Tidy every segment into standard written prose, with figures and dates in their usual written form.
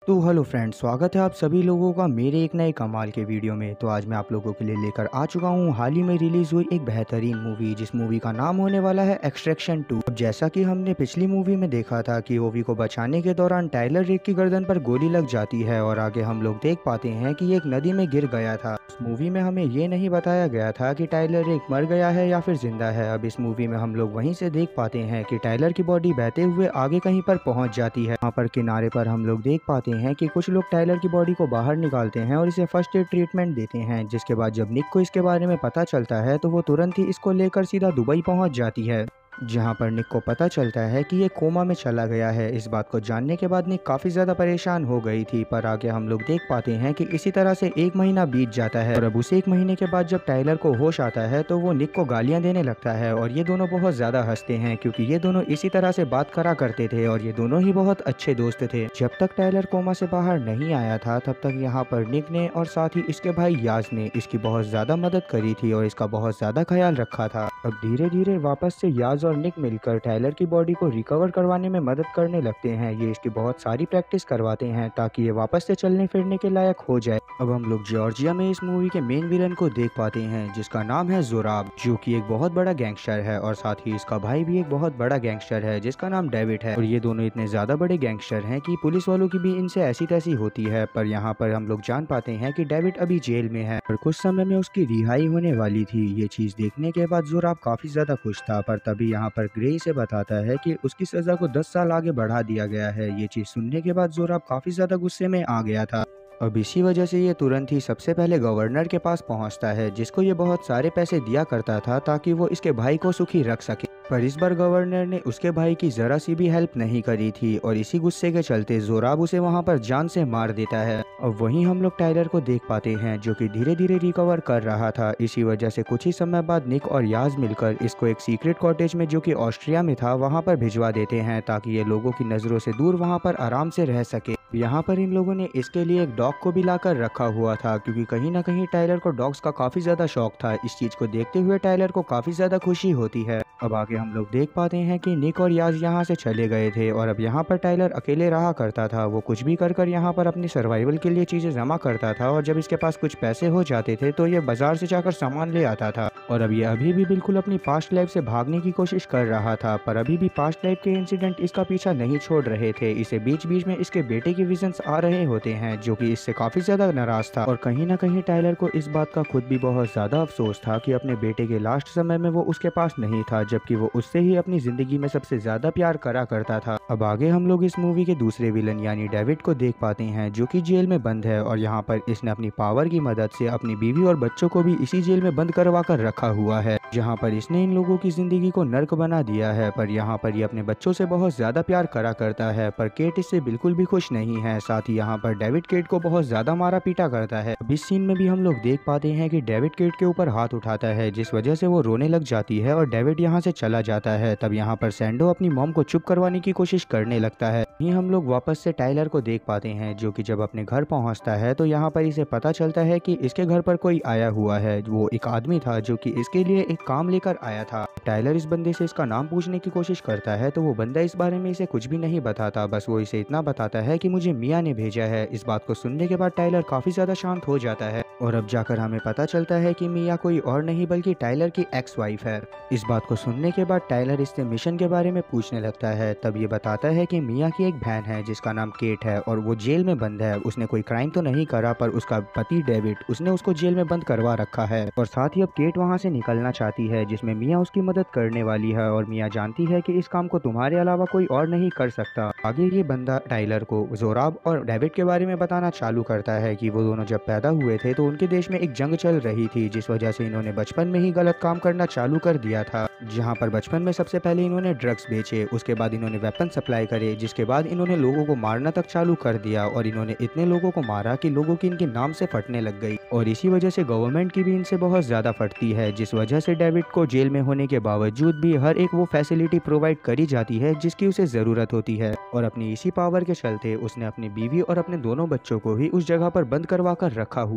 तो hello friends, स्वागत है आप सभी लोगों का मेरे एक नए कमाल के वीडियो में। तो आज मैं आप लोगों के लिए लेकर आ चुका हूँ हाल ही में रिलीज हुई एक बेहतरीन मूवी, जिस मूवी का नाम होने वाला है एक्सट्रैक्शन 2। अब जैसा कि हमने पिछली मूवी में देखा था कि ओवी को बचाने के दौरान टाइलर रिक की गर्दन पर गोली लग जाती है और आगे हम लोग देख पाते हैं कि एक नदी में गिर गया था। उस मूवी में हमें ये नहीं बताया गया था कि टाइलर रिक मर गया है या फिर जिंदा है। अब इस मूवी में हम लोग वहीं से देख पाते हैं कि टाइलर की बॉडी बहते हुए आगे कहीं पर पहुंच जाती है। वहाँ पर किनारे पर हम लोग देख पाते हैं कि कुछ लोग टाइलर की बॉडी को बाहर निकालते हैं और इसे फर्स्ट एड ट्रीटमेंट देते हैं, जिसके बाद जब निक को इसके बारे में पता चलता है तो वो तुरंत ही इसको लेकर सीधा दुबई पहुंच जाती है, जहां पर निक को पता चलता है कि ये कोमा में चला गया है। इस बात को जानने के बाद निक काफी ज्यादा परेशान हो गई थी, पर आगे हम लोग देख पाते हैं कि इसी तरह से एक महीना बीत जाता है और अब उस एक महीने के बाद जब टाइलर को होश आता है तो वो निक को गालियां देने लगता है और ये दोनों बहुत ज्यादा हंसते हैं क्योंकि ये दोनों इसी तरह से बात करा करते थे और ये दोनों ही बहुत अच्छे दोस्त थे। जब तक टाइलर कोमा से बाहर नहीं आया था तब तक यहाँ पर निक ने और साथ ही इसके भाई याज ने इसकी बहुत ज्यादा मदद करी थी और इसका बहुत ज्यादा ख्याल रखा था। अब धीरे धीरे वापस से याज और निक मिलकर टाइलर की बॉडी को रिकवर करवाने में मदद करने लगते हैं। ये इसकी बहुत सारी प्रैक्टिस करवाते हैं ताकि ये वापस से चलने फिरने के लायक हो जाए। अब हम लोग जॉर्जिया में इस मूवी के मेन विलन को देख पाते हैं, जिसका नाम है जोराब, जो कि एक बहुत बड़ा गैंगस्टर है और साथ ही इसका भाई भी एक बहुत बड़ा गैंगस्टर है जिसका नाम डेविड है। और ये दोनों इतने ज्यादा बड़े गैंगस्टर हैं कि पुलिस वालों की भी इनसे ऐसी तैसी होती है। पर यहाँ पर हम लोग जान पाते हैं कि डेविड अभी जेल में है और कुछ समय में उसकी रिहाई होने वाली थी। ये चीज देखने के बाद जोराब काफी ज्यादा खुश था, पर तभी यहाँ पर ग्रे से बताता है कि उसकी सजा को 10 साल आगे बढ़ा दिया गया है। ये चीज सुनने के बाद जोराब काफी ज्यादा गुस्से में आ गया था। अब इसी वजह से ये तुरंत ही सबसे पहले गवर्नर के पास पहुंचता है, जिसको ये बहुत सारे पैसे दिया करता था ताकि वो इसके भाई को सुखी रख सके। पर इस बार गवर्नर ने उसके भाई की जरा सी भी हेल्प नहीं करी थी और इसी गुस्से के चलते जोराब उसे वहां पर जान से मार देता है। अब वहीं हम लोग टाइलर को देख पाते हैं जो कि धीरे धीरे रिकवर कर रहा था। इसी वजह से कुछ ही समय बाद निक और याज मिलकर इसको एक सीक्रेट कॉटेज में, जो कि ऑस्ट्रिया में था, वहां पर भिजवा देते हैं ताकि ये लोगों की नजरों से दूर वहां पर आराम से रह सके। यहाँ पर इन लोगों ने इसके लिए एक डॉग को भी लाकर रखा हुआ था क्योंकि कहीं ना कहीं टाइलर को डॉग्स का काफी ज्यादा शौक था। इस चीज को देखते हुए टाइलर को काफी ज्यादा खुशी होती है। अब आगे हम लोग देख पाते हैं कि निक और याज यहाँ से चले गए थे और अब यहाँ पर टाइलर अकेले रहा करता था। वो कुछ भी कर यहाँ पर अपनी सर्वाइवल के लिए चीजें जमा करता था और जब इसके पास कुछ पैसे हो जाते थे तो ये बाजार से जाकर सामान ले आता था। और अब ये अभी भी बिल्कुल अपनी पास्ट लाइफ से भागने की कोशिश कर रहा था, पर अभी भी पास्ट लाइफ के इंसिडेंट इसका पीछा नहीं छोड़ रहे थे। इसे बीच बीच में इसके बेटे के विजन्स आ रहे होते हैं, जो कि इससे काफी ज्यादा नाराज था। और कहीं ना कहीं टाइलर को इस बात का खुद भी बहुत ज्यादा अफसोस था कि अपने बेटे के लास्ट समय में वो उसके पास नहीं था, जबकि वो उससे ही अपनी जिंदगी में सबसे ज्यादा प्यार करा करता था। अब आगे हम लोग इस मूवी के दूसरे विलन यानी डेविड को देख पाते हैं, जो कि जेल में बंद है और यहाँ पर इसने अपनी पावर की मदद से अपनी बीवी और बच्चों को भी इसी जेल में बंद करवा कर रखा हुआ है, जहाँ पर इसने इन लोगों की जिंदगी को नर्क बना दिया है। पर यहाँ पर ये अपने बच्चों से बहुत ज्यादा प्यार करा करता है, पर केट इससे बिल्कुल भी खुश नहीं है। साथ ही यहाँ पर डेविड केट को बहुत ज्यादा मारा पीटा करता है। अब इस सीन में भी हम लोग देख पाते हैं कि डेविड केट के ऊपर हाथ उठाता है, जिस वजह से वो रोने लग जाती है और डेविड यहाँ से चला जाता है। तब यहाँ पर सैंडो अपनी मॉम को चुप करवाने की कोशिश करने लगता है। ये हम लोग वापस से टाइलर को देख पाते हैं, जो कि जब अपने घर पहुंचता है तो यहाँ पर इसे पता चलता है कि इसके घर पर कोई आया हुआ है। वो एक आदमी था जो कि इसके लिए एक काम लेकर आया था। टाइलर इस बंदे से इसका नाम पूछने की कोशिश करता है तो वो बंदा इस बारे में इसे कुछ भी नहीं बताता, बस वो इसे इतना बताता है कि मुझे मिया ने भेजा है। इस बात को सुनने के बाद टाइलर काफी ज्यादा शांत हो जाता है और अब जाकर हमें पता चलता है कि मिया कोई और नहीं बल्कि टाइलर की एक्स वाइफ है। इस बात को सुनने के बाद टाइलर इससे मिशन के बारे में पूछने लगता है। तब ये बताता है कि मिया की एक बहन है जिसका नाम केट है और वो जेल में बंद है। उसने कोई क्राइम तो नहीं करा, पर उसका पति डेविड उसने उसको जेल में बंद करवा रखा है और साथ ही अब केट वहाँ से निकलना चाहती है, जिसमें मिया उसकी मदद करने वाली है और मिया जानती है कि इस काम को तुम्हारे अलावा कोई और नहीं कर सकता। आगे ये बंदा टाइलर को जोराब और डेविड के बारे में बताना चालू करता है कि वो दोनों जब पैदा हुए थे तो उनके देश में एक जंग चल रही थी, जिस वजह से इन्होंने बचपन में ही गलत काम करना चालू कर दिया था। जहाँ पर बचपन में सबसे पहले इन्होंने ड्रग्स बेचे, उसके बाद इन्होंने वेपन सप्लाई करे, जिसके बाद इन्होंने लोगों को मारना तक चालू कर दिया और इन्होंने इतने लोगों को मारा कि लोगों की इनके नाम से फटने लग गई और इसी वजह से गवर्नमेंट की भी इनसे बहुत ज्यादा फटती है, जिस वजह से डेविड को जेल में होने के बावजूद भी हर एक वो फैसिलिटी प्रोवाइड करी जाती है जिसकी उसे जरूरत होती है। और अपनी इसी पावर के चलते उसने अपनी बीवी और अपने दोनों बच्चों को ही उस जगह पर बंद करवा कर रखा हुआ है।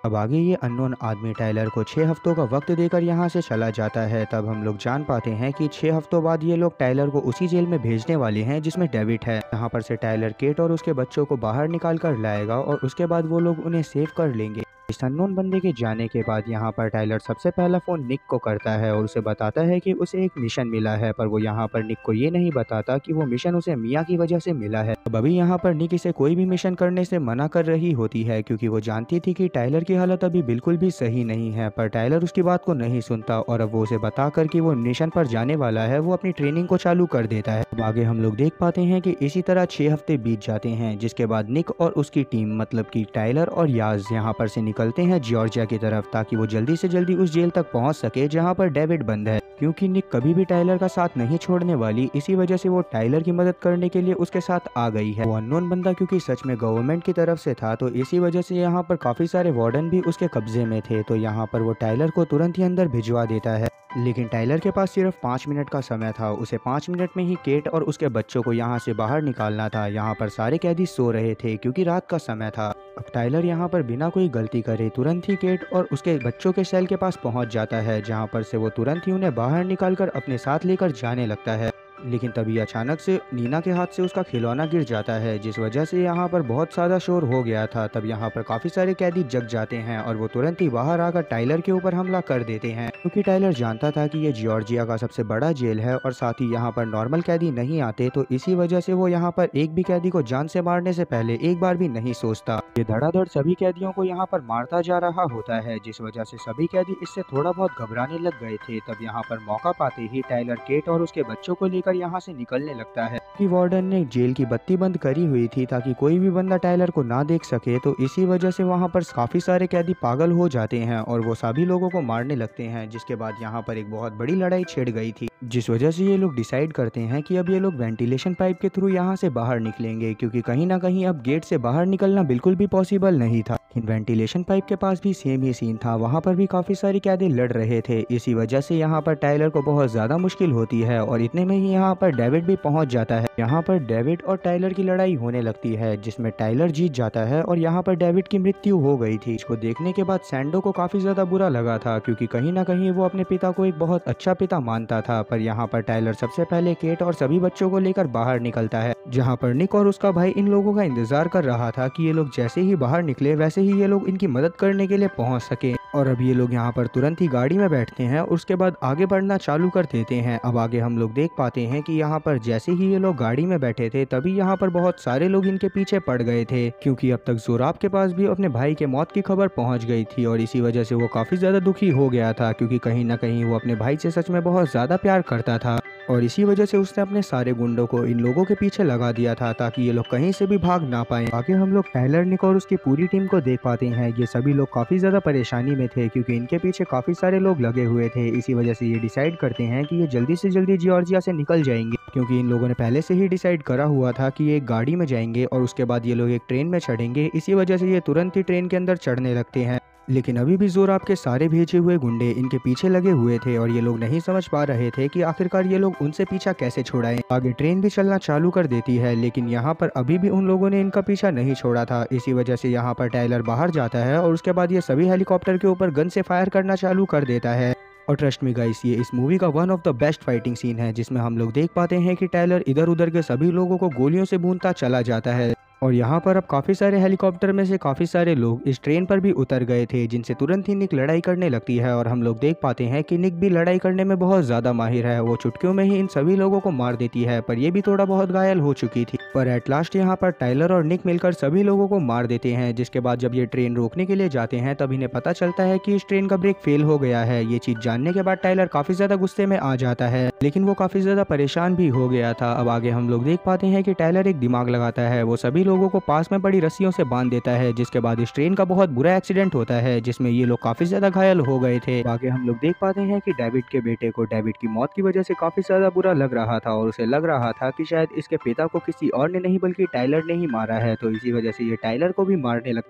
अब आगे ये अननोन आदमी टाइलर को 6 हफ्तों का वक्त देकर यहाँ से चला जाता है। तब हम लोग जान पाते हैं कि 6 हफ्तों बाद ये लोग टाइलर को उसी जेल में भेजने वाले हैं जिसमें डेविड है। यहाँ पर से टाइलर केट और उसके बच्चों को बाहर निकाल कर लाएगा और उसके बाद वो लोग उन्हें सेव कर लेंगे। इस अननोन बंदे के जाने के बाद यहाँ पर टाइलर सबसे पहला फोन निक को करता है और उसे बताता है कि उसे एक मिशन मिला है, पर वो यहाँ पर निक को ये नहीं बताता कि वो मिशन उसे मिया की वजह से मिला है। अब अभी यहाँ पर निक इसे कोई भी मिशन करने से मना कर रही होती है क्योंकि वो जानती थी कि टाइलर की हालत अभी बिल्कुल भी सही नहीं है, पर टाइलर उसकी बात को नहीं सुनता और अब वो उसे बताकर कि वो मिशन पर जाने वाला है वो अपनी ट्रेनिंग को चालू कर देता है। अब आगे हम लोग देख पाते हैं कि इसी तरह 6 हफ्ते बीत जाते हैं, जिसके बाद निक और उसकी टीम मतलब कि टाइलर और याज यहाँ पर से निकलते हैं जॉर्जिया की तरफ ताकि वो जल्दी से जल्दी उस जेल तक पहुंच सके जहां पर डेविड बंद है। क्योंकि निक कभी भी टाइलर का साथ नहीं छोड़ने वाली, इसी वजह से वो टाइलर की मदद करने के लिए उसके साथ आ गई है। वो अननोन बंदा क्योंकि सच में गवर्नमेंट की तरफ से था तो इसी वजह से यहाँ पर काफी सारे वार्डन भी उसके कब्जे में थे, तो यहाँ पर वो टाइलर को तुरंत ही अंदर भिजवा देता है। लेकिन टाइलर के पास सिर्फ 5 मिनट का समय था, उसे 5 मिनट में ही केट और उसके बच्चों को यहाँ से बाहर निकालना था। यहाँ पर सारे कैदी सो रहे थे क्योंकि रात का समय था। अब टाइलर यहाँ पर बिना कोई गलती करे तुरंत ही केट और उसके बच्चों के सेल के पास पहुँच जाता है, जहाँ पर से वो तुरंत ही उन्हें बाहर निकालकर अपने साथ लेकर जाने लगता है। लेकिन तभी अचानक से नीना के हाथ से उसका खिलौना गिर जाता है, जिस वजह से यहाँ पर बहुत ज्यादा शोर हो गया था। तब यहाँ पर काफी सारे कैदी जग जाते हैं और वो तुरंत ही बाहर आकर टाइलर के ऊपर हमला कर देते हैं, क्योंकि टाइलर जानता था कि ये जॉर्जिया का सबसे बड़ा जेल है और साथ ही यहाँ पर नॉर्मल कैदी नहीं आते, तो इसी वजह से वो यहाँ पर एक भी कैदी को जान से मारने से पहले एक बार भी नहीं सोचता। ये धड़ाधड़ सभी कैदियों को यहाँ पर मारता जा रहा होता है, जिस वजह से सभी कैदी इससे थोड़ा बहुत घबराने लग गए थे। तब यहाँ पर मौका पाते ही टाइलर केट और उसके बच्चों को लेकर यहाँ से निकलने लगता है कि वार्डन ने जेल की बत्ती बंद करी हुई थी ताकि कोई भी बंदा टाइलर को ना देख सके, तो इसी वजह से वहाँ पर काफी सारे कैदी पागल हो जाते हैं और वो सभी लोगों को मारने लगते हैं। जिसके बाद यहाँ पर एक बहुत बड़ी लड़ाई छिड़ गई थी, जिस वजह से ये लोग डिसाइड करते हैं कि अब ये लोग वेंटिलेशन पाइप के थ्रू यहाँ से बाहर निकलेंगे, क्योंकि कहीं ना कहीं अब गेट से बाहर निकलना बिल्कुल भी पॉसिबल नहीं था। लेकिन वेंटिलेशन पाइप के पास भी सेम ही सीन था, वहाँ पर भी काफी सारे कैदी लड़ रहे थे। इसी वजह से यहाँ पर टाइलर को बहुत ज्यादा मुश्किल होती है और इतने में ही यहाँ पर डेविड भी पहुंच जाता है। यहाँ पर डेविड और टाइलर की लड़ाई होने लगती है, जिसमें टाइलर जीत जाता है और यहाँ पर डेविड की मृत्यु हो गई थी। इसको देखने के बाद सैंडो को काफी ज्यादा बुरा लगा था, क्योंकि कहीं ना कहीं वो अपने पिता को एक बहुत अच्छा पिता मानता था। पर यहाँ पर टाइलर सबसे पहले केट और सभी बच्चों को लेकर बाहर निकलता है, जहाँ पर निक और उसका भाई इन लोगों का इंतजार कर रहा था कि ये लोग जैसे ही बाहर निकले वैसे ही ये लोग इनकी मदद करने के लिए पहुंच सके। और अब ये लोग यहाँ पर तुरंत ही गाड़ी में बैठते हैं और उसके बाद आगे बढ़ना चालू कर देते हैं। अब आगे हम लोग देख पाते हैं कि यहाँ पर जैसे ही ये लोग गाड़ी में बैठे थे तभी यहाँ पर बहुत सारे लोग इनके पीछे पड़ गए थे, क्योंकि अब तक जोराब के पास भी अपने भाई के मौत की खबर पहुंच गई थी और इसी वजह से वो काफी ज्यादा दुखी हो गया था, क्योंकि कहीं ना कहीं वो अपने भाई से सच में बहुत ज्यादा प्यार करता था और इसी वजह से उसने अपने सारे गुंडों को इन लोगों के पीछे लगा दिया था ताकि ये लोग कहीं से भी भाग ना पाए। आगे हम लोग टाइलर, निक और उसकी पूरी टीम को देख पाते हैं। ये सभी लोग काफी ज्यादा परेशानी में थे क्योंकि इनके पीछे काफी सारे लोग लगे हुए थे। इसी वजह से ये डिसाइड करते हैं कि ये जल्दी से जल्दी जॉर्जिया से निकल जाएंगे, क्योंकि इन लोगों ने पहले से ही डिसाइड करा हुआ था कि ये एक गाड़ी में जाएंगे और उसके बाद ये लोग एक ट्रेन में चढ़ेंगे। इसी वजह से ये तुरंत ही ट्रेन के अंदर चढ़ने लगते हैं। लेकिन अभी भी जोराब के सारे भेजे हुए गुंडे इनके पीछे लगे हुए थे और ये लोग नहीं समझ पा रहे थे कि आखिरकार ये लोग उनसे पीछा कैसे छुड़ाएं। आगे ट्रेन भी चलना चालू कर देती है, लेकिन यहाँ पर अभी भी उन लोगों ने इनका पीछा नहीं छोड़ा था। इसी वजह से यहाँ पर टाइलर बाहर जाता है और उसके बाद ये सभी हेलीकॉप्टर के ऊपर गन से फायर करना चालू कर देता है। और ट्रस्ट मी गाइस, ये इस मूवी का one of the best fighting scene है, जिसमें हम लोग देख पाते हैं कि टाइलर इधर उधर के सभी लोगों को गोलियों से भूनता चला जाता है। और यहाँ पर अब काफी सारे हेलीकॉप्टर में से काफी सारे लोग इस ट्रेन पर भी उतर गए थे, जिनसे तुरंत ही निक लड़ाई करने लगती है और हम लोग देख पाते हैं कि निक भी लड़ाई करने में बहुत ज्यादा माहिर है। वो चुटकियों में ही इन सभी लोगों को मार देती है, पर ये भी थोड़ा बहुत घायल हो चुकी थी। पर एट लास्ट यहाँ पर टाइलर और निक मिलकर सभी लोगों को मार देते हैं। जिसके बाद जब ये ट्रेन रोकने के लिए जाते हैं तब इन्हें पता चलता है कि इस ट्रेन का ब्रेक फेल हो गया है। ये चीज जानने के बाद टाइलर काफी ज्यादा गुस्से में आ जाता है, लेकिन वो काफी ज्यादा परेशान भी हो गया था। अब आगे हम लोग देख पाते हैं कि टाइलर एक दिमाग लगाता है, वो सभी लोगों को पास में रस्सियों से बांध देता है। जिसके बाद इस ट्रेन का बहुत बुरा एक्सीडेंट होता है, जिसमें ये लोग काफी ज्यादा घायल हो गए थे। आगे हम लोग देख पाते हैं कि डेविड के बेटे को डेविड की मौत की वजह से काफी ज्यादा बुरा लग रहा था और उसे लग रहा था कि शायद इसके पिता को किसी और ने नहीं बल्कि टाइलर ने ही मारा है, तो इसी वजह से ये टाइलर को भी मारने लगता है।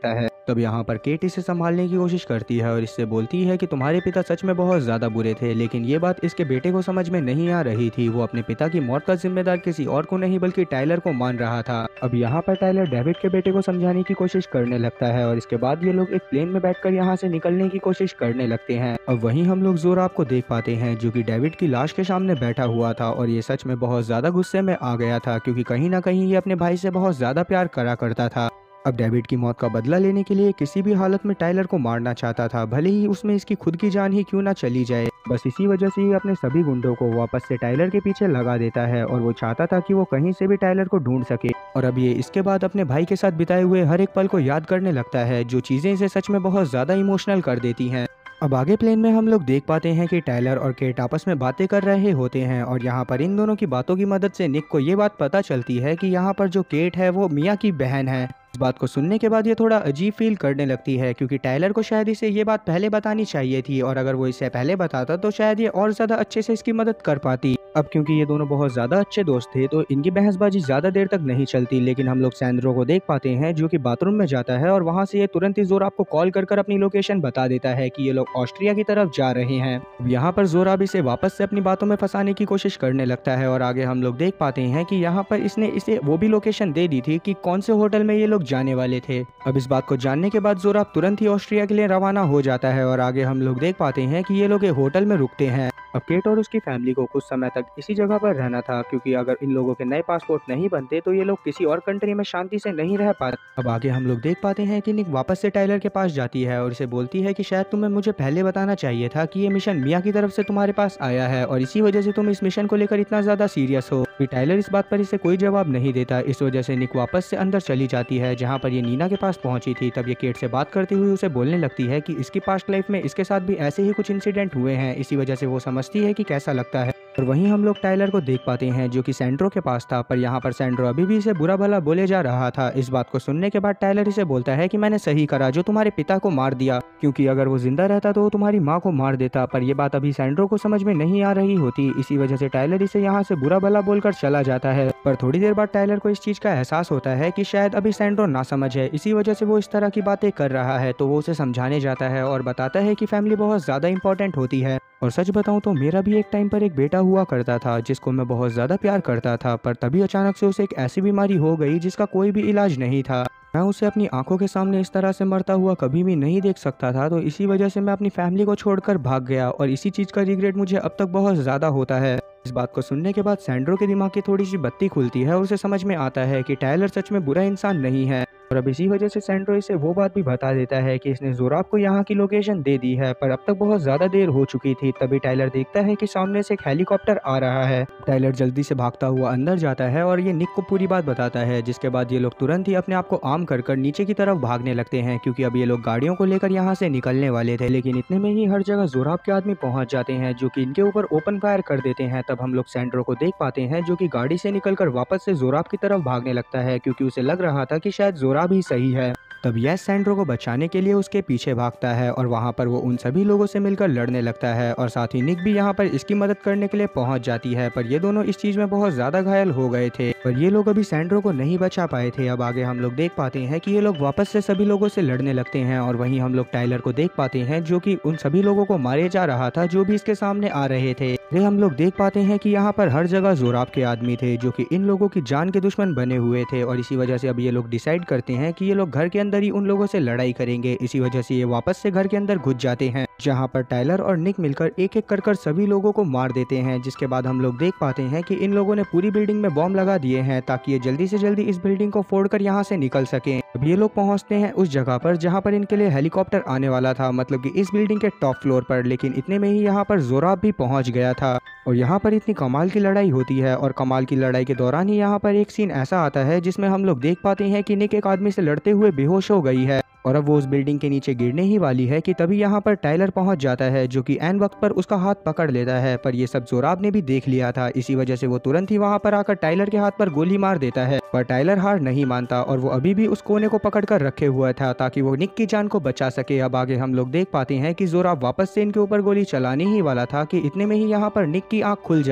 तब यहाँ पर केट इसे संभालने की कोशिश करती है और इससे बोलती है कि तुम्हारे पिता सच में बहुत ज्यादा बुरे थे, लेकिन ये बात इसके बेटे को समझ में नहीं आ रही थी। वो अपने पिता की मौत का जिम्मेदार किसी और को नहीं बल्कि टाइलर को मान रहा था। अब यहाँ पर टाइलर डेविड के बेटे को समझाने की कोशिश करने लगता है और इसके बाद ये लोग एक प्लेन में बैठकर यहाँ से निकलने की कोशिश करने लगते हैं। अब वहीं हम लोग जोराब को देख पाते हैं जो कि डेविड की लाश के सामने बैठा हुआ था और ये सच में बहुत ज्यादा गुस्से में आ गया था, क्योंकि कहीं ना कहीं ये अपने भाई से बहुत ज्यादा प्यार करा करता था। अब डेविड की मौत का बदला लेने के लिए किसी भी हालत में टाइलर को मारना चाहता था, भले ही उसमें इसकी खुद की जान ही क्यों ना चली जाए। बस इसी वजह से ये अपने सभी गुंडों को वापस से टाइलर के पीछे लगा देता है और वो चाहता था कि वो कहीं से भी टाइलर को ढूंढ सके। और अब ये इसके बाद अपने भाई के साथ बिताए हुए हर एक पल को याद करने लगता है, जो चीजें इसे सच में बहुत ज्यादा इमोशनल कर देती हैं। अब आगे प्लेन में हम लोग देख पाते हैं कि टाइलर और केट आपस में बातें कर रहे होते हैं और यहाँ पर इन दोनों की बातों की मदद से निक को ये बात पता चलती है कि यहाँ पर जो केट है वो मिया की बहन है। इस बात को सुनने के बाद ये थोड़ा अजीब फील करने लगती है, क्योंकि टाइलर को शायद इसे ये बात पहले बतानी चाहिए थी और अगर वो इसे पहले बताता तो शायद ये और ज्यादा अच्छे से इसकी मदद कर पाती। अब क्योंकि ये दोनों बहुत ज्यादा अच्छे दोस्त थे तो इनकी बहसबाजी ज्यादा देर तक नहीं चलती, लेकिन हम लोग सैंड्रो को देख पाते हैं जो कि बाथरूम में जाता है और वहां से ये तुरंत ही जोराब को कॉल कर अपनी लोकेशन बता देता है कि ये लोग ऑस्ट्रिया की तरफ जा रहे हैं। यहाँ पर जोराब इसे वापस से अपनी बातों में फंसाने की कोशिश करने लगता है और आगे हम लोग देख पाते हैं कि यहाँ पर इसने इसे वो भी लोकेशन दे दी थी कि कौन से होटल में ये लोग जाने वाले थे। अब इस बात को जानने के बाद जोराब तुरंत ही ऑस्ट्रिया के लिए रवाना हो जाता है और आगे हम लोग देख पाते हैं कि ये लोग एक होटल में रुकते हैं। अब केट और उसकी फैमिली को कुछ समय तक इसी जगह पर रहना था, क्योंकि अगर इन लोगों के नए पासपोर्ट नहीं बनते तो ये लोग किसी और कंट्री में शांति से नहीं रह पाते। अब आगे हम लोग देख पाते हैं कि निक वापस से टाइलर के पास जाती है और इसे बोलती है कि शायद तुम्हें मुझे पहले बताना चाहिए था कि ये मिशन मिया की तरफ से तुम्हारे पास आया है और इसी वजह से तुम इस मिशन को लेकर इतना ज्यादा सीरियस हो। टाइलर इस बात पर इसे कोई जवाब नहीं देता। इस वजह से निक वापस से अंदर चली जाती है जहाँ पर ये नीना के पास पहुंची थी। तब ये केट से बात करती हुई उसे बोलने लगती है कि इसकी पास्ट लाइफ में इसके साथ भी ऐसे ही कुछ इंसिडेंट हुए हैं, इसी वजह से वो समझती है कि कैसा लगता है। और वहीं हम लोग टाइलर को देख पाते हैं जो कि सैंड्रो के पास था, पर यहाँ पर सैंड्रो अभी भी इसे बुरा भला बोले जा रहा था। इस बात को सुनने के बाद टाइलर इसे बोलता है कि मैंने सही करा जो तुम्हारे पिता को मार दिया, क्योंकि अगर वो जिंदा रहता तो वो तुम्हारी माँ को मार देता। पर ये बात अभी सैंड्रो को समझ में नहीं आ रही होती, इसी वजह से टाइलर इसे यहाँ से बुरा भला बोलकर चला जाता है। पर थोड़ी देर बाद टाइलर को इस चीज का एहसास होता है कि शायद अभी सैंड्रो ना समझ है, इसी वजह से वो इस तरह की बातें कर रहा है। तो वो उसे समझाने जाता है और बताता है कि फैमिली बहुत ज्यादा इंपॉर्टेंट होती है। और सच बताऊं तो मेरा भी एक टाइम पर एक बेटा हुआ करता था जिसको मैं बहुत ज्यादा प्यार करता था, पर तभी अचानक से उसे एक ऐसी बीमारी हो गई जिसका कोई भी इलाज नहीं था। मैं उसे अपनी आंखों के सामने इस तरह से मरता हुआ कभी भी नहीं देख सकता था, तो इसी वजह से मैं अपनी फैमिली को छोड़कर भाग गया और इसी चीज का रिग्रेट मुझे अब तक बहुत ज्यादा होता है। इस बात को सुनने के बाद सैंड्रो के दिमाग की थोड़ी सी बत्ती खुलती है और उसे समझ में आता है कि टाइलर सच में बुरा इंसान नहीं है। और अब इसी वजह से सैंड्रो इसे वो बात भी बता देता है कि इसने जोराब को यहाँ की लोकेशन दे दी है, पर अब तक बहुत ज्यादा देर हो चुकी थी। तभी टाइलर देखता है कि सामने से एक हेलीकॉप्टर आ रहा है। टाइलर जल्दी से भागता हुआ अंदर जाता है और ये निक को पूरी बात बताता है, जिसके बाद ये लोग तुरंत ही अपने आप को आर्म कर नीचे की तरफ भागने लगते हैं, क्योंकि अब ये लोग गाड़ियों को लेकर यहाँ से निकलने वाले थे। लेकिन इतने में ही हर जगह जोराब के आदमी पहुंच जाते हैं जो कि इनके ऊपर ओपन फायर कर देते हैं। तब हम लोग सैंड्रो को देख पाते हैं जो कि गाड़ी से निकलकर वापस से जोराब की तरफ भागने लगता है, क्योंकि उसे लग रहा था कि शायद जोराब ही सही है। तब यस सैंड्रो को बचाने के लिए उसके पीछे भागता है और वहां पर वो उन सभी लोगों से मिलकर लड़ने लगता है और साथ ही निक भी यहाँ पर इसकी मदद करने के लिए पहुंच जाती है। पर ये दोनों इस चीज में बहुत ज्यादा घायल हो गए थे, पर ये लोग अभी सैंड्रो को नहीं बचा पाए थे। अब आगे हम लोग देख पाते हैं कि ये लोग वापस से सभी लोगों से लड़ने लगते हैं और वहीं हम लोग टाइलर को देख पाते हैं जो कि उन सभी लोगों को मारे जा रहा था जो भी इसके सामने आ रहे थे। फिर हम लोग देख पाते हैं कि यहाँ पर हर जगह जोराब के आदमी थे जो कि इन लोगों की जान के दुश्मन बने हुए थे और इसी वजह से अब ये लोग डिसाइड करते हैं कि ये लोग घर के अंदर ही उन लोगों से लड़ाई करेंगे। इसी वजह से ये वापस से घर के अंदर घुस जाते हैं, जहाँ पर टाइलर और निक मिलकर एक एक कर सभी लोगों को मार देते हैं। जिसके बाद हम लोग देख पाते हैं कि इन लोगों ने पूरी बिल्डिंग में बॉम्ब लगा दिए हैं ताकि ये जल्दी से जल्दी इस बिल्डिंग को फोड़कर यहाँ से निकल सकें। अब ये लोग पहुंचते हैं उस जगह पर जहाँ पर इनके लिए हेलीकॉप्टर आने वाला था, मतलब कि इस बिल्डिंग के टॉप फ्लोर पर। लेकिन इतने में ही यहाँ पर जोराब भी पहुंच गया था और यहाँ पर इतनी कमाल की लड़ाई होती है। और कमाल की लड़ाई के दौरान ही यहाँ पर एक सीन ऐसा आता है जिसमें हम लोग देख पाते हैं कि निक एक आदमी से लड़ते हुए बेहोश हो गई है और अब वो उस बिल्डिंग के नीचे गिरने ही वाली है कि तभी यहाँ पर टाइलर पहुंच जाता है जो कि ऐन वक्त पर उसका हाथ पकड़ लेता है। पर ये सब जोराब ने भी देख लिया था, इसी वजह से वो तुरंत ही वहाँ पर आकर टाइलर के हाथ पर गोली मार देता है। पर टाइलर हार नहीं मानता और वो अभी भी उस कोने को पकड़ कर रखे हुआ था ताकि वो निक की जान को बचा सके। अब आगे हम लोग देख पाते हैं कि जोराब वापस से इनके ऊपर गोली चलाने ही वाला था कि इतने में ही यहाँ पर निक की आंख खुल जाती है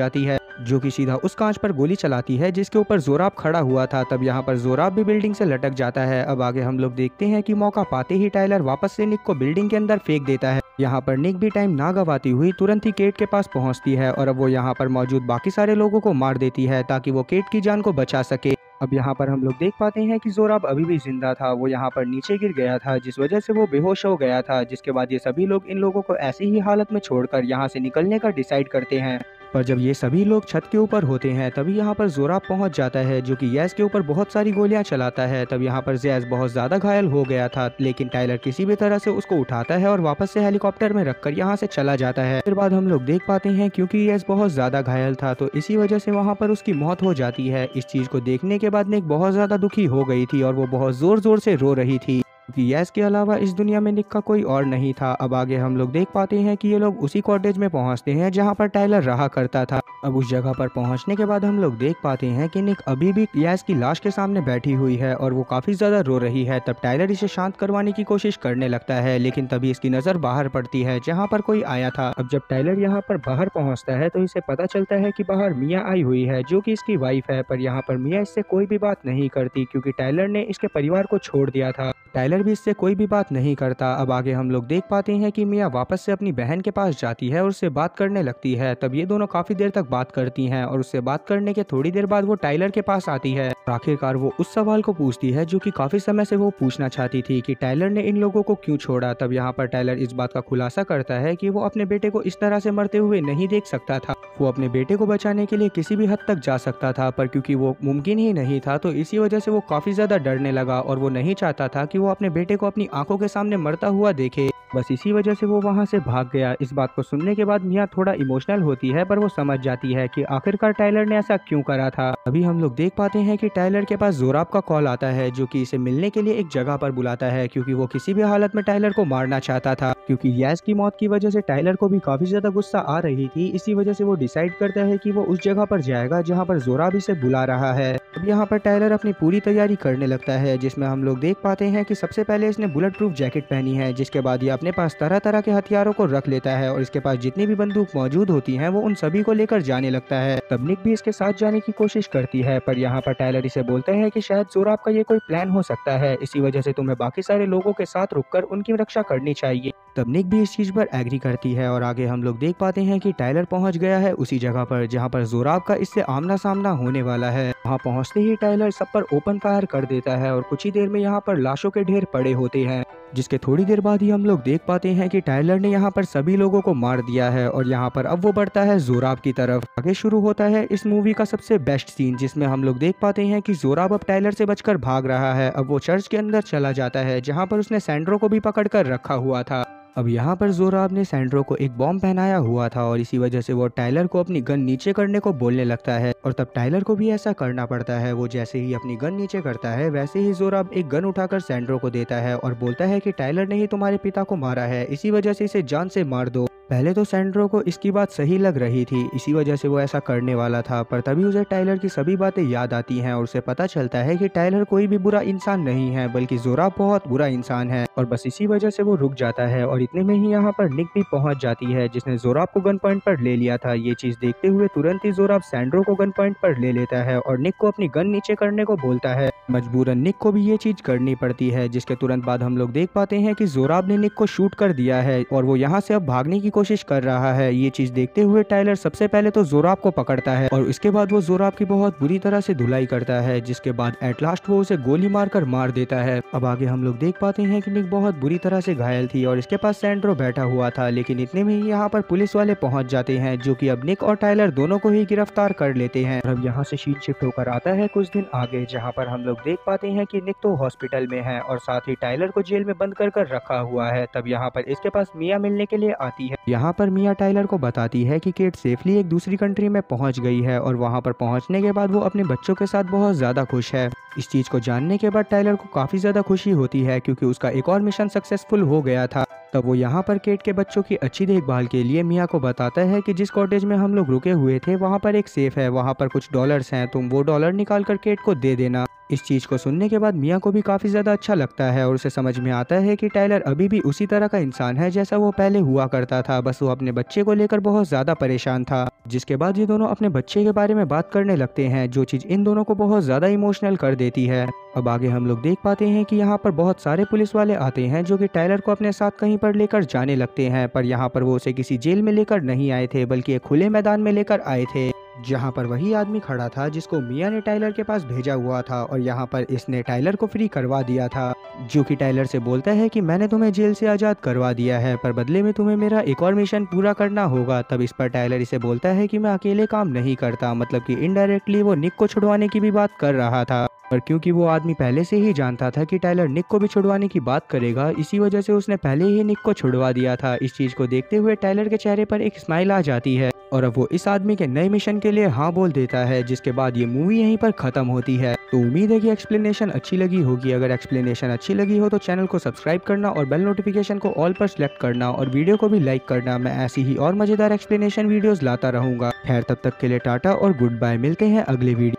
जो कि सीधा उस कांच पर गोली चलाती है जिसके ऊपर जोराब खड़ा हुआ था। तब यहाँ पर जोराब भी बिल्डिंग से लटक जाता है। अब आगे हम लोग देखते हैं कि मौका पाते ही टाइलर वापस से निक को बिल्डिंग के अंदर फेंक देता है। यहाँ पर निक भी टाइम ना गवाती हुई तुरंत ही केट के पास पहुंचती है और अब वो यहाँ पर मौजूद बाकी सारे लोगों को मार देती है ताकि वो केट की जान को बचा सके। अब यहाँ पर हम लोग देख पाते हैं कि जोराब अभी भी जिंदा था। वो यहाँ पर नीचे गिर गया था जिस वजह से वो बेहोश हो गया था, जिसके बाद ये सभी लोग इन लोगों को ऐसी ही हालत में छोड़कर यहाँ से निकलने का डिसाइड करते हैं। पर जब ये सभी लोग छत के ऊपर होते हैं तभी यहाँ पर जोराब पहुंच जाता है जो कि यस के ऊपर बहुत सारी गोलियां चलाता है। तब यहाँ पर यस बहुत ज्यादा घायल हो गया था, लेकिन टाइलर किसी भी तरह से उसको उठाता है और वापस से हेलीकॉप्टर में रखकर यहाँ से चला जाता है। फिर बाद हम लोग देख पाते हैं क्योंकि यस बहुत ज्यादा घायल था तो इसी वजह से वहाँ पर उसकी मौत हो जाती है। इस चीज को देखने के बाद निक बहुत ज्यादा दुखी हो गई थी और वो बहुत जोर जोर से रो रही थी क्योंकि यस के अलावा इस दुनिया में निक का कोई और नहीं था। अब आगे हम लोग देख पाते हैं कि ये लोग उसी कॉटेज में पहुंचते हैं जहां पर टाइलर रहा करता था। अब उस जगह पर पहुंचने के बाद हम लोग देख पाते हैं कि निक अभी भी यस की लाश के सामने बैठी हुई है और वो काफी ज्यादा रो रही है। तब टाइलर इसे शांत करवाने की कोशिश करने लगता है, लेकिन तभी इसकी नजर बाहर पड़ती है जहाँ पर कोई आया था। अब जब टाइलर यहाँ पर बाहर पहुँचता है तो इसे पता चलता है कि बाहर मिया आई हुई है जो कि इसकी वाइफ है। पर यहाँ पर मिया इससे कोई भी बात नहीं करती क्योंकि टाइलर ने इसके परिवार को छोड़ दिया था। टाइलर भी इससे कोई भी बात नहीं करता। अब आगे हम लोग देख पाते हैं कि मिया वापस से अपनी बहन के पास जाती है और उससे बात करने लगती है। तब ये दोनों काफी देर तक बात करती हैं और उससे बात करने के थोड़ी देर बाद वो टाइलर के पास आती है। आखिरकार वो उस सवाल को पूछती है जो कि काफी समय से वो पूछना चाहती थी कि टाइलर ने इन लोगों को क्यों छोड़ा। तब यहाँ पर टाइलर इस बात का खुलासा करता है कि वो अपने बेटे को इस तरह से मरते हुए नहीं देख सकता था। वो अपने बेटे को बचाने के लिए किसी भी हद तक जा सकता था, पर क्योंकि वो मुमकिन ही नहीं था तो इसी वजह से वो काफी ज्यादा डरने लगा और वो नहीं चाहता था कि वो अपने बेटे को अपनी आंखों के सामने मरता हुआ देखे। बस इसी वजह से वो वहां से भाग गया। इस बात को सुनने के बाद मिया थोड़ा इमोशनल होती है, पर वो समझ जाती है कि आखिरकार टाइलर ने ऐसा क्यों करा था। अभी हम लोग देख पाते हैं कि टाइलर के पास जोराब का कॉल आता है जो कि इसे मिलने के लिए एक जगह पर बुलाता है क्योंकि वो किसी भी हालत में टाइलर को मारना चाहता था। क्योंकि यस की मौत की वजह से टाइलर को भी काफी ज्यादा गुस्सा आ रही थी, इसी वजह से वो डिसाइड करता है कि वो उस जगह पर जाएगा जहाँ पर जोराब इसे बुला रहा है। अब यहाँ पर टाइलर अपनी पूरी तैयारी करने लगता है जिसमें हम लोग देख पाते हैं कि सबसे पहले इसने बुलेट प्रूफ जैकेट पहनी है, जिसके बाद ये अपने पास तरह तरह के हथियारों को रख लेता है और इसके पास जितनी भी बंदूक मौजूद होती हैं वो उन सभी को लेकर जाने लगता है। तब निक भी इसके साथ जाने की कोशिश करती है, पर यहाँ पर टाइलर इसे बोलता है कि शायद जोराब का ये कोई प्लान हो सकता है, इसी वजह से तुम्हें बाकी सारे लोगों के साथ रुककर उनकी रक्षा करनी चाहिए। तब निक भी इस चीज पर एग्री करती है और आगे हम लोग देख पाते हैं कि टाइलर पहुंच गया है उसी जगह पर जहां पर जोराब का इससे आमना सामना होने वाला है। वहां पहुंचते ही टाइलर सब पर ओपन फायर कर देता है और कुछ ही देर में यहाँ पर लाशों के ढेर पड़े होते हैं, जिसके थोड़ी देर बाद ही हम लोग देख पाते हैं कि टाइलर ने यहाँ पर सभी लोगों को मार दिया है और यहाँ पर अब वो बढ़ता है जोराब की तरफ। आगे शुरू होता है इस मूवी का सबसे बेस्ट सीन, जिसमें हम लोग देख पाते हैं कि जोराब अब टाइलर से बचकर भाग रहा है। अब वो चर्च के अंदर चला जाता है जहाँ पर उसने सैंड्रो को भी पकड़ कर रखा हुआ था। अब यहाँ पर जोराब ने सैंड्रो को एक बॉम्ब पहनाया हुआ था और इसी वजह से वो टाइलर को अपनी गन नीचे करने को बोलने लगता है और तब टाइलर को भी ऐसा करना पड़ता है। वो जैसे ही अपनी गन नीचे करता है वैसे ही जोराब एक गन उठाकर सैंड्रो को देता है और बोलता है कि टाइलर ने ही तुम्हारे पिता को मारा है, इसी वजह से इसे जान से मार दो। पहले तो सैंड्रो को इसकी बात सही लग रही थी, इसी वजह से वो ऐसा करने वाला था, पर तभी उसे टाइलर की सभी बातें याद आती हैं और उसे पता चलता है कि टाइलर कोई भी बुरा इंसान नहीं है बल्कि जोराब बहुत बुरा इंसान है और बस इसी वजह से वो रुक जाता है। और इतने में ही यहाँ पर निक भी पहुंच जाती है जिसने जोराब को गन पॉइंट पर ले लिया था। ये चीज देखते हुए तुरंत ही जोराब सैंड्रो को गन पॉइंट पर ले लेता है और निक को अपनी गन नीचे करने को बोलता है। मजबूरन निक को भी ये चीज करनी पड़ती है, जिसके तुरंत बाद हम लोग देख पाते हैं कि जोराब ने निक को शूट कर दिया है और वो यहाँ से अब भागने की कोशिश कर रहा है। ये चीज देखते हुए टाइलर सबसे पहले तो जोराब को पकड़ता है और उसके बाद वो जोराब की बहुत बुरी तरह से धुलाई करता है, जिसके बाद एट लास्ट वो उसे गोली मारकर मार देता है। अब आगे हम लोग देख पाते हैं कि निक बहुत बुरी तरह से घायल थी और इसके पास सैंड्रो बैठा हुआ था, लेकिन इतने में ही यहाँ पर पुलिस वाले पहुंच जाते हैं जो कि अब निक और टाइलर दोनों को ही गिरफ्तार कर लेते हैं। और अब यहाँ से सीन शिफ्ट होकर आता है कुछ दिन आगे, जहाँ पर हम लोग देख पाते हैं कि निक तो हॉस्पिटल में है और साथ ही टाइलर को जेल में बंद कर रखा हुआ है। तब यहाँ पर इसके पास मिया मिलने के लिए आती है। यहाँ पर मिया टाइलर को बताती है कि केट सेफली एक दूसरी कंट्री में पहुंच गई है और वहां पर पहुंचने के बाद वो अपने बच्चों के साथ बहुत ज्यादा खुश है। इस चीज को जानने के बाद टाइलर को काफी ज्यादा खुशी होती है क्योंकि उसका एक और मिशन सक्सेसफुल हो गया था। तब वो यहाँ पर केट के बच्चों की अच्छी देखभाल के लिए मिया को बताता है कि जिस कॉटेज में हम लोग रुके हुए थे वहाँ पर एक सेफ है, वहाँ पर कुछ डॉलर्स हैं, तुम वो डॉलर निकाल कर केट को दे देना। इस चीज़ को सुनने के बाद मिया को भी काफ़ी ज़्यादा अच्छा लगता है और उसे समझ में आता है कि टाइलर अभी भी उसी तरह का इंसान है जैसा वो पहले हुआ करता था, बस वो अपने बच्चे को लेकर बहुत ज़्यादा परेशान था। जिसके बाद ये दोनों अपने बच्चे के बारे में बात करने लगते हैं, जो चीज़ इन दोनों को बहुत ज़्यादा इमोशनल कर देती है। अब आगे हम लोग देख पाते हैं कि यहाँ पर बहुत सारे पुलिस वाले आते हैं जो कि टाइलर को अपने साथ कहीं पर लेकर जाने लगते हैं, पर यहाँ पर वो उसे किसी जेल में लेकर नहीं आए थे बल्कि एक खुले मैदान में लेकर आए थे, जहाँ पर वही आदमी खड़ा था जिसको मिया ने टाइलर के पास भेजा हुआ था और यहाँ पर इसने टाइलर को फ्री करवा दिया था, जो कि टाइलर से बोलता है कि मैंने तुम्हें जेल से आज़ाद करवा दिया है पर बदले में तुम्हें मेरा एक और मिशन पूरा करना होगा। तब इस पर टाइलर इसे बोलता है कि मैं अकेले काम नहीं करता, मतलब कि इनडायरेक्टली वो निक को छुड़वाने की भी बात कर रहा था। पर क्योंकि वो आदमी पहले से ही जानता था कि टाइलर निक को भी छुड़वाने की बात करेगा, इसी वजह से उसने पहले ही निक को छुड़वा दिया था। इस चीज को देखते हुए टाइलर के चेहरे पर एक स्माइल आ जाती है और अब वो इस आदमी के नए मिशन के लिए हाँ बोल देता है, जिसके बाद ये मूवी यहीं पर खत्म होती है। तो उम्मीद है कि एक्सप्लेनेशन अच्छी लगी होगी। अगर एक्सप्लेनेशन अच्छी लगी हो तो चैनल को सब्सक्राइब करना और बेल नोटिफिकेशन को ऑल पर सिलेक्ट करना और वीडियो को भी लाइक करना। मैं ऐसी ही और मजेदार एक्सप्लेनेशन वीडियोस लाता रहूंगा। खैर तब तक के लिए टाटा और गुड बाय, मिलते हैं अगले वीडियो।